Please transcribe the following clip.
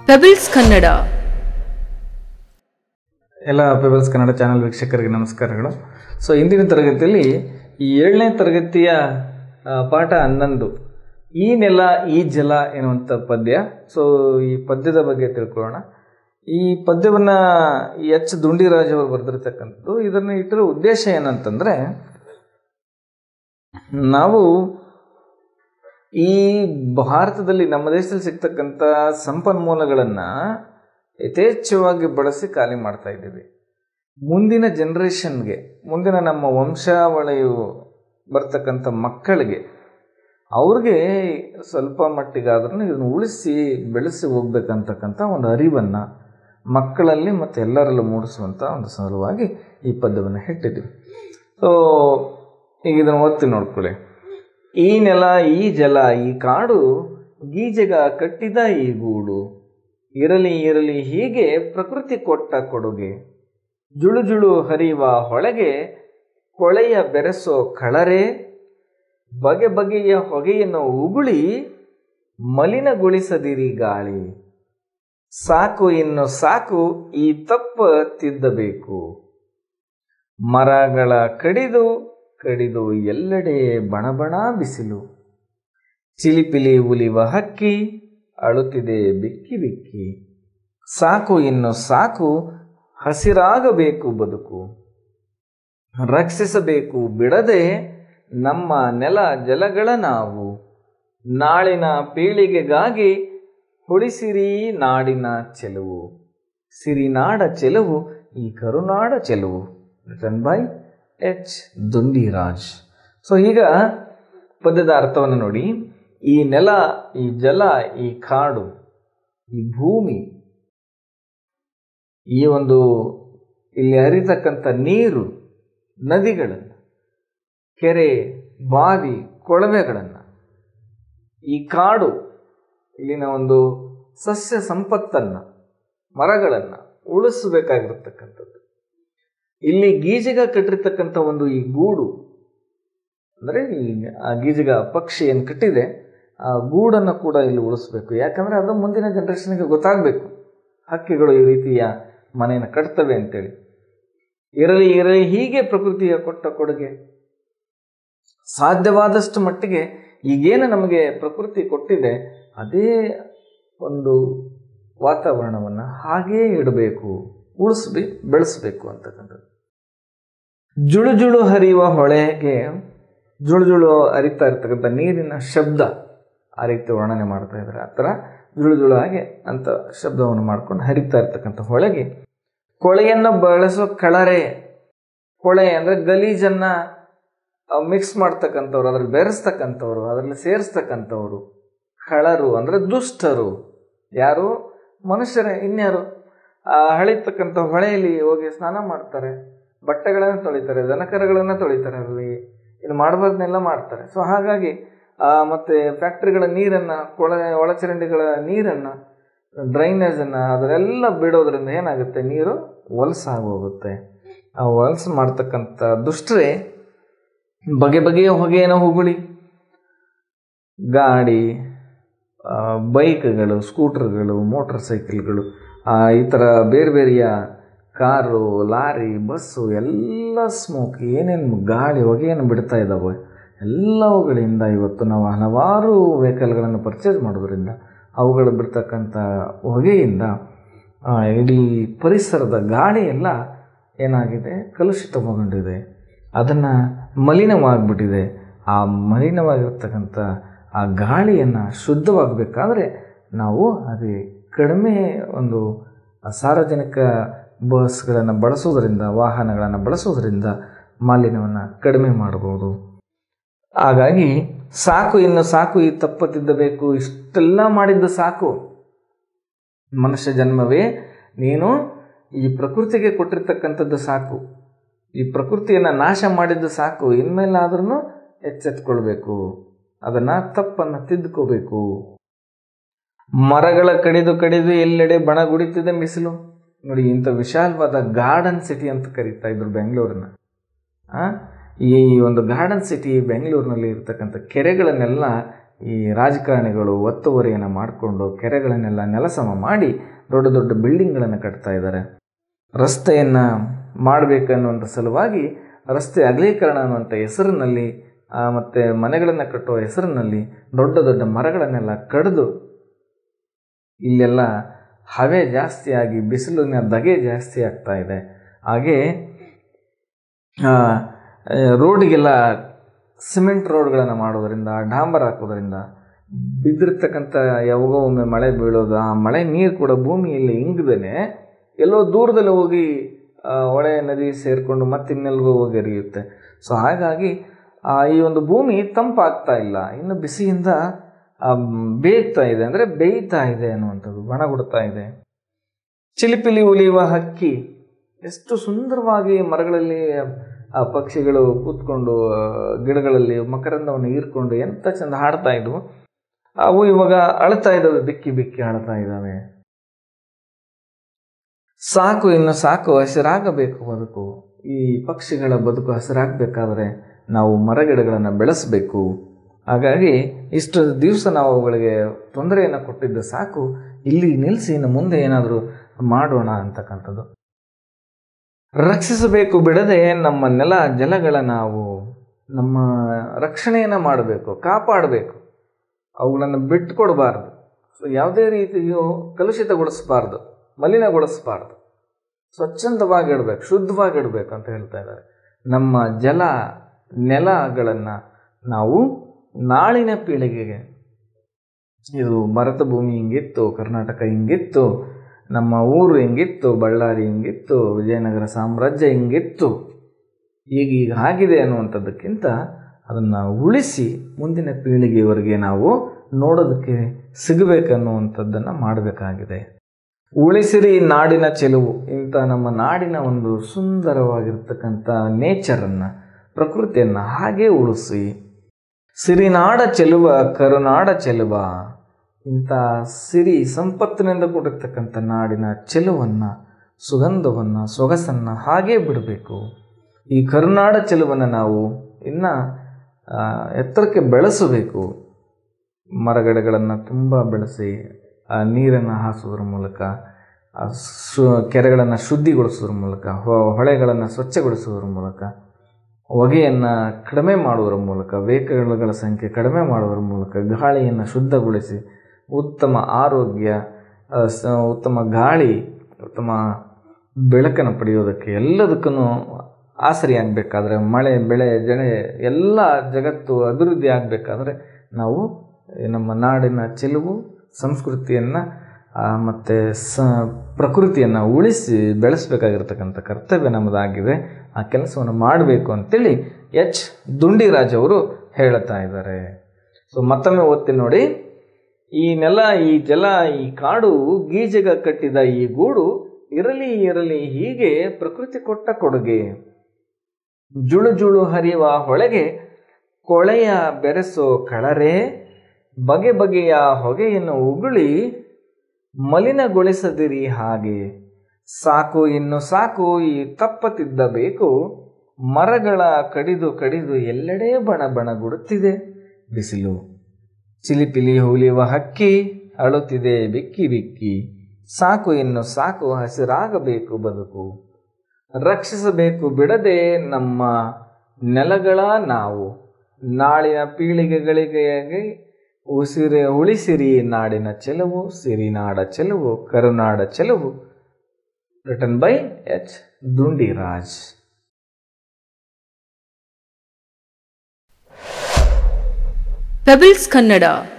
Pebbles Kannada. ಎಲ್ಲ pebbles Kannada channel ವೀಕ್ಷಕರಿಗೆ ನಮಸ್ಕಾರಗಳು. ಸೊ ಇಂದಿನ ತರಗತಿಯಲ್ಲಿ ಈ 7ನೇ ತರಗತಿಯ ಪಾಠ 11 ಈ ನೆಲ ಈ ಜಲ ಎನ್ನುವಂಥ ಪದ್ಯ. ಸೊ ಈ ಪದ್ಯದ ಬಗ್ಗೆ ತಿಳ್ಕೊಳ್ಳೋಣ. ಈ ಪದ್ಯವನ್ನು ಎಚ್ ದುಂಡಿರಾಜ್ ಅವರು ಬರೆದಿರ್ತಕ್ಕಂಥದ್ದು. ಇದನ್ನು ಇಟ್ಟಿರೋ ಉದ್ದೇಶ ಏನಂತಂದರೆ, ನಾವು ಈ ಭಾರತದಲ್ಲಿ ನಮ್ಮ ದೇಶದಲ್ಲಿ ಸಿಗ್ತಕ್ಕಂಥ ಸಂಪನ್ಮೂಲಗಳನ್ನು ಯಥೇಚ್ಛವಾಗಿ ಬಳಸಿ ಖಾಲಿ ಮಾಡ್ತಾ ಇದ್ದೀವಿ. ಮುಂದಿನ ಜನ್ರೇಷನ್ಗೆ, ಮುಂದಿನ ನಮ್ಮ ವಂಶಾವಳಿಯು ಬರ್ತಕ್ಕಂಥ ಮಕ್ಕಳಿಗೆ, ಅವ್ರಿಗೆ ಸ್ವಲ್ಪ ಮಟ್ಟಿಗಾದ್ರೂ ಇದನ್ನು ಉಳಿಸಿ ಬೆಳೆಸಿ ಹೋಗ್ಬೇಕಂತಕ್ಕಂಥ ಒಂದು ಅರಿವನ್ನು ಮಕ್ಕಳಲ್ಲಿ ಮತ್ತು ಎಲ್ಲರಲ್ಲೂ ಮೂಡಿಸುವಂಥ ಒಂದು ಸಲುವಾಗಿ ಈ ಪದ್ಯವನ್ನು ಇಟ್ಟಿದ್ದೀವಿ. ಸೊ ಈಗ ಇದನ್ನು ಓದ್ತೀನಿ ನೋಡ್ಕೊಳ್ಳಿ. ಈ ನೆಲ ಈ ಜಲ ಈ ಕಾಡು, ಗೀಜಗ ಕಟ್ಟಿದ ಈ ಗೂಡು, ಇರಲಿ ಇರಲಿ ಹೀಗೆ ಪ್ರಕೃತಿ ಕೊಟ್ಟ ಕೊಡುಗೆ, ಜುಳು ಜುಳು ಹರಿಯುವ ಹೊಳೆಗೆ ಕೊಳೆಯ ಬೆರೆಸೋ ಕಳರೆ, ಬಗೆ ಬಗೆಯ ಹೊಗೆಯನ್ನು ಉಗುಳಿ ಮಲಿನಗೊಳಿಸದಿರಿ ಗಾಳಿ, ಸಾಕು ಇನ್ನು ಸಾಕು ಈ ತಪ್ಪ ತಿದ್ದಬೇಕು, ಮರಗಳ ಕಡಿದು ಕಡಿದು ಎಲ್ಲೆಡೆ ಬಣಬಣ ಬಿಸಿಲು, ಚಿಲಿಪಿಲಿ ಉಲಿವ ಹಕ್ಕಿ ಅಳುತ್ತಿದೆ ಬಿಕ್ಕಿ ಬಿಕ್ಕಿ, ಸಾಕು ಇನ್ನು ಸಾಕು ಹಸಿರಾಗಬೇಕು ಬದುಕು, ರಕ್ಷಿಸಬೇಕು ಬಿಡದೆ ನಮ್ಮ ನೆಲ ಜಲಗಳ ನಾವು, ನಾಳಿನ ಪೀಳಿಗೆಗಾಗಿ ಉಳಿಸಿರಿ ನಾಡಿನ ಚೆಲುವು, ಸಿರಿನಾಡ ಚೆಲುವು ಈ ಕರುನಾಡ ಚೆಲುವು. Written by H Dundiraj. So ಈಗ ಪದ್ಯದ ಅರ್ಥವನ್ನು ನೋಡಿ. ಈ ನೆಲ, ಈ ಜಲ, ಈ ಕಾಡು, ಈ ಭೂಮಿ, ಈ ಒಂದು ಇಲ್ಲಿ ಹರಿತಕ್ಕಂಥ ನೀರು, ನದಿಗಳನ್ನು, ಕೆರೆ, ಬಾವಿ, ಕೊಳವೆಗಳನ್ನು, ಈ ಕಾಡು, ಇಲ್ಲಿನ ಒಂದು ಸಸ್ಯ ಸಂಪತ್ತನ್ನು, ಮರಗಳನ್ನು ಉಳಿಸಬೇಕಾಗಿರ್ತಕ್ಕಂಥದ್ದು. ಇಲ್ಲಿ ಗೀಜಗ ಕಟ್ಟಿರ್ತಕ್ಕಂಥ ಒಂದು ಈ ಗೂಡು, ಅಂದರೆ ಆ ಗೀಜಗ ಪಕ್ಷಿ ಏನು ಕಟ್ಟಿದೆ ಆ ಗೂಡನ್ನು ಕೂಡ ಇಲ್ಲಿ ಉಳಿಸ್ಬೇಕು. ಯಾಕಂದರೆ ಅದು ಮುಂದಿನ ಜನ್ರೇಷನ್ಗೆ ಗೊತ್ತಾಗಬೇಕು, ಹಕ್ಕಿಗಳು ಈ ರೀತಿಯ ಮನೆಯನ್ನು ಕಟ್ತವೆ ಅಂತೇಳಿ. ಇರಲಿ ಇರಲಿ ಹೀಗೆ ಪ್ರಕೃತಿಯ ಕೊಟ್ಟ ಕೊಡುಗೆ, ಸಾಧ್ಯವಾದಷ್ಟು ಮಟ್ಟಿಗೆ ಈಗೇನು ನಮಗೆ ಪ್ರಕೃತಿ ಕೊಟ್ಟಿದೆ ಅದೇ ಒಂದು ವಾತಾವರಣವನ್ನು ಹಾಗೇ ಇಡಬೇಕು, ಬೆಳೆಸಬೇಕು ಅಂತಕ್ಕಂಥದ್ದು. ಜುಳು ಜುಳು ಹರಿಯುವ ಹೊಳೆಗೆ, ಜುಳು ಜುಳು ಹರಿತಾ ಇರ್ತಕ್ಕಂಥ ನೀರಿನ ಶಬ್ದ ಆ ರೀತಿ ವರ್ಣನೆ ಮಾಡ್ತಾ ಇದ್ದಾರೆ. ಆ ಥರ ಜುಳು ಜುಳು ಹಾಗೆ ಅಂತ ಶಬ್ದವನ್ನು ಮಾಡ್ಕೊಂಡು ಹರಿತಾ ಇರ್ತಕ್ಕಂಥ ಹೊಳೆಗೆ ಕೊಳೆಯನ್ನು ಬಳಸೋ ಕಳರೆ, ಕೊಳೆ ಅಂದರೆ ಗಲೀಜನ್ನು ಮಿಕ್ಸ್ ಮಾಡ್ತಕ್ಕಂಥವ್ರು, ಅದ್ರಲ್ಲಿ ಬೆರೆಸ್ತಕ್ಕಂಥವ್ರು, ಅದರಲ್ಲಿ ಸೇರಿಸ್ತಕ್ಕಂಥವ್ರು. ಕಳರು ಅಂದರೆ ದುಷ್ಟರು. ಯಾರು? ಮನುಷ್ಯರೇ, ಇನ್ಯಾರು? ಹಳಿತಕ್ಕಂಥ ಹೊಳೆಯಲ್ಲಿ ಹೋಗಿ ಸ್ನಾನ ಮಾಡ್ತಾರೆ, ಬಟ್ಟೆಗಳನ್ನು ತೊಳಿತಾರೆ, ದನಕರಗಳನ್ನು ತೊಳಿತಾರೆ, ಅಲ್ಲಿ ಇದು ಮಾಡಬಾರ್ದನ್ನೆಲ್ಲ ಮಾಡ್ತಾರೆ. ಸೊ ಹಾಗಾಗಿ ಮತ್ತು ಫ್ಯಾಕ್ಟ್ರಿಗಳ ನೀರನ್ನು, ಒಳಚರಂಡಿಗಳ ನೀರನ್ನು, ಡ್ರೈನೇಜನ್ನು ಅದರೆಲ್ಲ ಬಿಡೋದ್ರಿಂದ ಏನಾಗುತ್ತೆ? ನೀರು ಹೊಲಸಾಗೋಗುತ್ತೆ. ಆ ಹೊಲಸು ಮಾಡ್ತಕ್ಕಂಥ ದುಷ್ಟರೇ ಬಗೆ ಬಗೆಯ ಹೊಗೆಯನ್ನು ಉಗುಳಿ ಗಾಡಿ, ಬೈಕ್ಗಳು, ಸ್ಕೂಟರ್ಗಳು, ಮೋಟರ್ ಸೈಕಲ್ಗಳು, ಈ ಥರ ಬೇರೆ ಬೇರೆಯ ಕಾರು, ಲಾರಿ, ಬಸ್ಸು ಎಲ್ಲ ಸ್ಮೋಕ್, ಏನೇನು ಗಾಳಿ ಹೊಗೆಯನ್ನು ಬಿಡ್ತಾ ಇದ್ದಾವೆ ಎಲ್ಲವುಗಳಿಂದ ಇವತ್ತು ನಾವು ಹಲವಾರು ವೆಹಿಕಲ್ಗಳನ್ನು ಪರ್ಚೇಸ್ ಮಾಡೋದ್ರಿಂದ ಅವುಗಳು ಬಿಡ್ತಕ್ಕಂಥ ಹೊಗೆಯಿಂದ ಇಡೀ ಪರಿಸರದ ಗಾಳಿ ಎಲ್ಲ ಏನಾಗಿದೆ? ಕಲುಷಿತಗೊಂಡಿದೆ. ಅದನ್ನು ಮಲಿನವಾಗಿಬಿಟ್ಟಿದೆ. ಆ ಮಲಿನವಾಗಿರ್ತಕ್ಕಂಥ ಆ ಗಾಳಿಯನ್ನು ಶುದ್ಧವಾಗಬೇಕಾದ್ರೆ ನಾವು ಅದೇ ಕಡಿಮೆ ಒಂದು ಸಾರ್ವಜನಿಕ ಬಸ್ಗಳನ್ನು ಬಳಸೋದ್ರಿಂದ, ವಾಹನಗಳನ್ನು ಬಳಸೋದ್ರಿಂದ ಮಾಲಿನ್ಯವನ್ನು ಕಡಿಮೆ ಮಾಡ್ಬೋದು. ಹಾಗಾಗಿ ಸಾಕು ಇನ್ನು ಸಾಕು ಈ ತಪ್ಪ ತಿದ್ದಬೇಕು. ಇಷ್ಟೆಲ್ಲ ಮಾಡಿದ್ದು ಸಾಕು. ಮನುಷ್ಯ ಜನ್ಮವೇ ನೀನು ಈ ಪ್ರಕೃತಿಗೆ ಕೊಟ್ಟಿರ್ತಕ್ಕಂಥದ್ದು ಸಾಕು. ಈ ಪ್ರಕೃತಿಯನ್ನು ನಾಶ ಮಾಡಿದ್ದು ಸಾಕು. ಇನ್ಮೇಲಾದ್ರೂ ಎಚ್ಚೆತ್ಕೊಳ್ಬೇಕು, ಅದನ್ನು ತಪ್ಪನ್ನು ತಿದ್ದುಕೋಬೇಕು. ಮರಗಳ ಕಡಿದು ಕಡಿದು ಎಲ್ಲೆಡೆ ಬಣಗುಡಿತಿದೆ ಬಿಸಿಲು. ನೋಡಿ, ಇಂಥ ವಿಶಾಲವಾದ ಗಾರ್ಡನ್ ಸಿಟಿ ಅಂತ ಕರೀತಾ ಇದ್ರು ಬೆಂಗಳೂರನ್ನ. ಈ ಒಂದು ಗಾರ್ಡನ್ ಸಿಟಿ ಬೆಂಗಳೂರಿನಲ್ಲಿ ಇರ್ತಕ್ಕಂಥ ಕೆರೆಗಳನ್ನೆಲ್ಲ ಈ ರಾಜಕಾರಣಿಗಳು ಒತ್ತುವರಿಯನ್ನು ಮಾಡಿಕೊಂಡು ಕೆರೆಗಳನ್ನೆಲ್ಲ ನೆಲಸಮ ಮಾಡಿ ದೊಡ್ಡ ದೊಡ್ಡ ಬಿಲ್ಡಿಂಗ್ಗಳನ್ನು ಕಟ್ತಾ ಇದ್ದಾರೆ. ರಸ್ತೆಯನ್ನು ಮಾಡಬೇಕನ್ನುವಂಥ ಸಲುವಾಗಿ ರಸ್ತೆ ಅಗಲೀಕರಣ ಅನ್ನುವಂಥ ಹೆಸರಿನಲ್ಲಿ ಮತ್ತು ಮನೆಗಳನ್ನು ಕಟ್ಟುವ ಹೆಸರಿನಲ್ಲಿ ದೊಡ್ಡ ದೊಡ್ಡ ಮರಗಳನ್ನೆಲ್ಲ ಕಡಿದು ಇಲ್ಲೆಲ್ಲ ಹವೆ ಜಾಸ್ತಿಯಾಗಿ ಬಿಸಿಲಿನ ಧಗೆ ಜಾಸ್ತಿ ಆಗ್ತಾ ಇದೆ. ಹಾಗೆ ರೋಡಿಗೆಲ್ಲ ಸಿಮೆಂಟ್ ರೋಡ್ಗಳನ್ನು ಮಾಡೋದರಿಂದ, ಡಾಂಬರ್ ಹಾಕೋದ್ರಿಂದ ಬಿದ್ದಿರ್ತಕ್ಕಂಥ ಯಾವಾಗೋ ಒಮ್ಮೆ ಮಳೆ ಬೀಳೋದು, ಆ ಮಳೆ ನೀರು ಕೂಡ ಭೂಮಿಯಲ್ಲಿ ಇಂಗದೇ ಎಲ್ಲೋ ದೂರದಲ್ಲಿ ಹೋಗಿ ಹೊಳೆ ನದಿ ಸೇರಿಕೊಂಡು ಮತ್ತೆ ಇನ್ನೆಲ್ಗೋ ಹೋಗಿ ಹರಿಯುತ್ತೆ. ಸೊ ಹಾಗಾಗಿ ಈ ಒಂದು ಭೂಮಿ ತಂಪಾಗ್ತಾ ಇಲ್ಲ, ಇನ್ನು ಬಿಸಿಯಿಂದ ಬೇಯ್ತಾ ಇದೆ, ಅಂದರೆ ಬೇಯ್ತಾ ಇದೆ ಅನ್ನುವಂಥದ್ದು, ಬಣಗುಡ್ತಾ ಇದೆ. ಚಿಲಿಪಿಲಿ ಉಲಿಯುವ ಹಕ್ಕಿ ಎಷ್ಟು ಸುಂದರವಾಗಿ ಮರಗಳಲ್ಲಿ ಪಕ್ಷಿಗಳು ಕೂತ್ಕೊಂಡು ಗಿಡಗಳಲ್ಲಿ ಮಕರಂದವನ್ನು ಹೀರ್ಕೊಂಡು ಎಂಥ ಚಂದ ಹಾಡ್ತಾ ಇದ್ವು. ಅವು ಇವಾಗ ಅಳ್ತಾ ಇದ್ದಾವೆ, ಬಿಕ್ಕಿ ಬಿಕ್ಕಿ ಅಳ್ತಾ ಇದ್ದಾವೆ. ಸಾಕು, ಇನ್ನು ಸಾಕು, ಹಸಿರಾಗಬೇಕು ಬದುಕು. ಈ ಪಕ್ಷಿಗಳ ಬದುಕು ಹಸಿರಾಗಬೇಕಾದ್ರೆ ನಾವು ಮರಗಿಡಗಳನ್ನು ಬೆಳೆಸಬೇಕು. ಹಾಗಾಗಿ ಇಷ್ಟು ದಿವಸ ನಾವು ಅವುಗಳಿಗೆ ತೊಂದರೆಯನ್ನು ಕೊಟ್ಟಿದ್ದು ಸಾಕು, ಇಲ್ಲಿ ನಿಲ್ಲಿಸಿ ಇನ್ನು ಮುಂದೆ ಏನಾದರೂ ಮಾಡೋಣ ಅಂತಕ್ಕಂಥದ್ದು. ರಕ್ಷಿಸಬೇಕು ಬಿಡದೆ ನಮ್ಮ ನೆಲ ಜಲಗಳ ನಾವು ನಮ್ಮ ರಕ್ಷಣೆಯನ್ನು ಮಾಡಬೇಕು, ಕಾಪಾಡಬೇಕು. ಅವುಗಳನ್ನು ಬಿಟ್ಟುಕೊಡಬಾರ್ದು. ಸೊ ಯಾವುದೇ ರೀತಿಯೂ ಕಲುಷಿತಗೊಳಿಸಬಾರ್ದು, ಮಲಿನಗೊಳಿಸಬಾರ್ದು, ಸ್ವಚ್ಛಂದವಾಗಿಡಬೇಕು, ಶುದ್ಧವಾಗಿಡಬೇಕು ಅಂತ ಹೇಳ್ತಾ ಇದ್ದಾರೆ. ನಮ್ಮ ಜಲ ನೆಲಗಳನ್ನು ನಾವು ನಾಳಿನ ಪೀಳಿಗೆಗೆ, ಇದು ಭಾರತ ಭೂಮಿ ಹಿಂಗಿತ್ತು, ಕರ್ನಾಟಕ ಹಿಂಗಿತ್ತು, ನಮ್ಮ ಊರು ಹಿಂಗಿತ್ತು, ಬಳ್ಳಾರಿ ಹಿಂಗಿತ್ತು, ವಿಜಯನಗರ ಸಾಮ್ರಾಜ್ಯ ಹಿಂಗಿತ್ತು, ಈಗ ಆಗಿದೆ ಅನ್ನುವಂಥದ್ದಕ್ಕಿಂತ ಅದನ್ನು ಉಳಿಸಿ ಮುಂದಿನ ಪೀಳಿಗೆಯವರೆಗೆ ನಾವು ನೋಡೋದಕ್ಕೆ ಸಿಗಬೇಕನ್ನುವಂಥದ್ದನ್ನು ಮಾಡಬೇಕಾಗಿದೆ. ಉಳಿಸಿರಿ ನಾಡಿನ ಚೆಲುವು. ಇಂಥ ನಮ್ಮ ನಾಡಿನ ಒಂದು ಸುಂದರವಾಗಿರ್ತಕ್ಕಂಥ ನೇಚರನ್ನು, ಪ್ರಕೃತಿಯನ್ನು ಹಾಗೇ ಉಳಿಸಿ. ಸಿರಿನಾಡ ಚೆಲುವ ಕರುನಾಡ ಚೆಲುವ. ಇಂಥ ಸಿರಿ ಸಂಪತ್ತಿನಿಂದ ಕೂಡಿರ್ತಕ್ಕಂಥ ನಾಡಿನ ಚೆಲುವನ್ನು, ಸುಗಂಧವನ್ನು, ಸೊಗಸನ್ನು ಹಾಗೇ ಬಿಡಬೇಕು. ಈ ಕರುನಾಡ ಚೆಲುವನ್ನು ನಾವು ಇನ್ನು ಎತ್ತರಕ್ಕೆ ಬೆಳೆಸಬೇಕು. ಮರಗಿಡಗಳನ್ನು ತುಂಬ ಬೆಳೆಸಿ, ನೀರನ್ನು ಹಾಸೋದ್ರ ಮೂಲಕ, ಕೆರೆಗಳನ್ನು ಶುದ್ಧಿಗೊಳಿಸೋದ್ರ ಮೂಲಕ, ಹೊಳೆಗಳನ್ನು ಸ್ವಚ್ಛಗೊಳಿಸೋದ್ರ ಮೂಲಕ, ಹೊಗೆಯನ್ನು ಕಡಿಮೆ ಮಾಡುವುದರ ಮೂಲಕ, ವೆಹಿಕಲ್ಗಳ ಸಂಖ್ಯೆ ಕಡಿಮೆ ಮಾಡುವುದರ ಮೂಲಕ, ಗಾಳಿಯನ್ನು ಶುದ್ಧಗೊಳಿಸಿ ಉತ್ತಮ ಆರೋಗ್ಯ, ಉತ್ತಮ ಗಾಳಿ, ಉತ್ತಮ ಬೆಳಕನ್ನು ಪಡೆಯೋದಕ್ಕೆ ಎಲ್ಲದಕ್ಕೂ ಆಸರಿಯಾಗಬೇಕಾದ್ರೆ, ಮಳೆ ಬೆಳೆ ಜಳೆ ಎಲ್ಲ ಜಗತ್ತು ಅಭಿವೃದ್ಧಿ ಆಗಬೇಕಾದ್ರೆ ನಾವು ನಮ್ಮ ನಾಡಿನ ಚೆಲುವು, ಸಂಸ್ಕೃತಿಯನ್ನು ಮತ್ತು ಪ್ರಕೃತಿಯನ್ನು ಉಳಿಸಿ ಬೆಳೆಸಬೇಕಾಗಿರ್ತಕ್ಕಂಥ ಕರ್ತವ್ಯ ನಮ್ಮದಾಗಿದೆ. ಆ ಕೆಲಸವನ್ನು ಮಾಡಬೇಕು ಅಂತೇಳಿ ಎಚ್ ದುಂಡಿರಾಜ್ ಅವರು ಹೇಳ್ತಾ ಇದ್ದಾರೆ. ಸೊ ಮತ್ತೊಮ್ಮೆ ಓದ್ತೀನಿ ನೋಡಿ. ಈ ನೆಲ, ಈ ಜಲ, ಈ ಕಾಡು, ಗೀಜಗ ಕಟ್ಟಿದ ಈ ಗೂಡು, ಇರಲಿ ಇರಲಿ ಹೀಗೆ ಪ್ರಕೃತಿ ಕೊಟ್ಟ ಕೊಡುಗೆ. ಜುಳು ಜುಳು ಹರಿಯುವ ಹೊಳೆಗೆ ಕೊಳೆಯ ಬೆರೆಸೋ ಕಳರೆ, ಬಗೆ ಬಗೆಯ ಹೊಗೆಯನ್ನು ಉಗುಳಿ ಮಲಿನಗೊಳಿಸದಿರಿ ಹಾಗೆ. ಸಾಕು, ಇನ್ನು ಸಾಕು, ಈ ತಪ್ಪತಿದ್ದಬೇಕು. ಮರಗಳ ಕಡಿದು ಕಡಿದು ಎಲ್ಲೆಡೆ ಬಣ ಬಣಗುಡುತ್ತಿದೆ ಬಿಸಿಲು. ಚಿಲಿಪಿಲಿ ಹುಲಿಯುವ ಹಕ್ಕಿ ಅಳುತ್ತಿದೆ ಬಿಕ್ಕಿ ಬಿಕ್ಕಿ. ಸಾಕು, ಇನ್ನು ಸಾಕು, ಹಸಿರಾಗಬೇಕು ಬದುಕು. ರಕ್ಷಿಸಬೇಕು ಬಿಡದೆ ನಮ್ಮ ನೆಲಗಳ ನಾವು. ನಾಳಿನ ಪೀಳಿಗೆಗಳಿಗೆ ಉಳಿಸಿರಿ ನಾಡಿನ ಚೆಲುವು, ಸಿರಿನಾಡ ಚೆಲುವು, ಕರುನಾಡ ಚೆಲುವು. Written by H Dundiraj. Pebbles Kannada